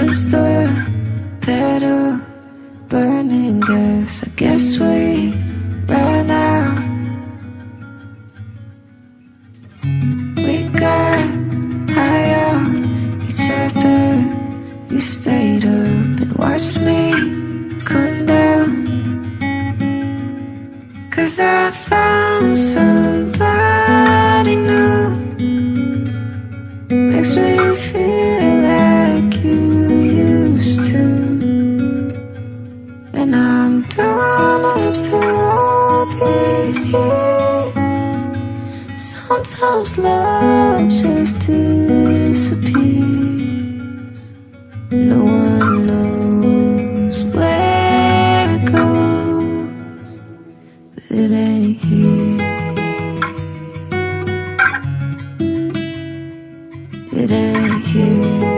against the pedal, burning gas. I guess we ran out. We got high on each other. You stayed up and watched me come down. 'Cause I found somebody new. Makes me feel like you used to. And I'm done after all these years. Sometimes love just disappears. No one knows where it goes, but it ain't here. It ain't here.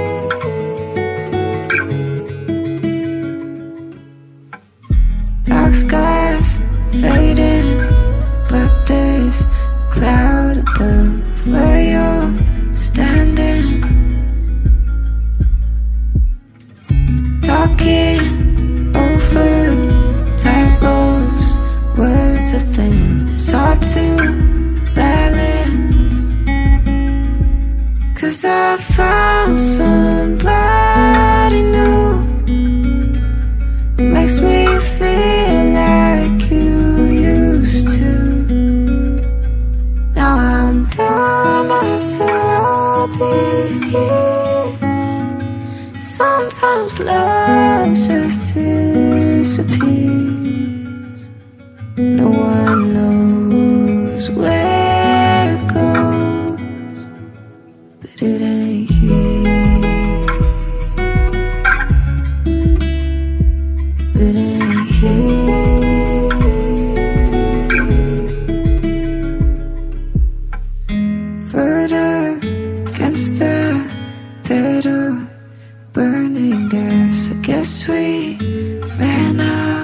Dark skies fading, but there's a cloud above where you're standing. Talking over tight ropes, words are thin, it's hard to balance. 'Cause I found somebody new. It makes me feel like you used to. Now I'm done after all these years. Sometimes love just disappears. No one knows where it goes, but it ain't here. It ain't here. Further against the pedal, burning gas. I guess we ran out.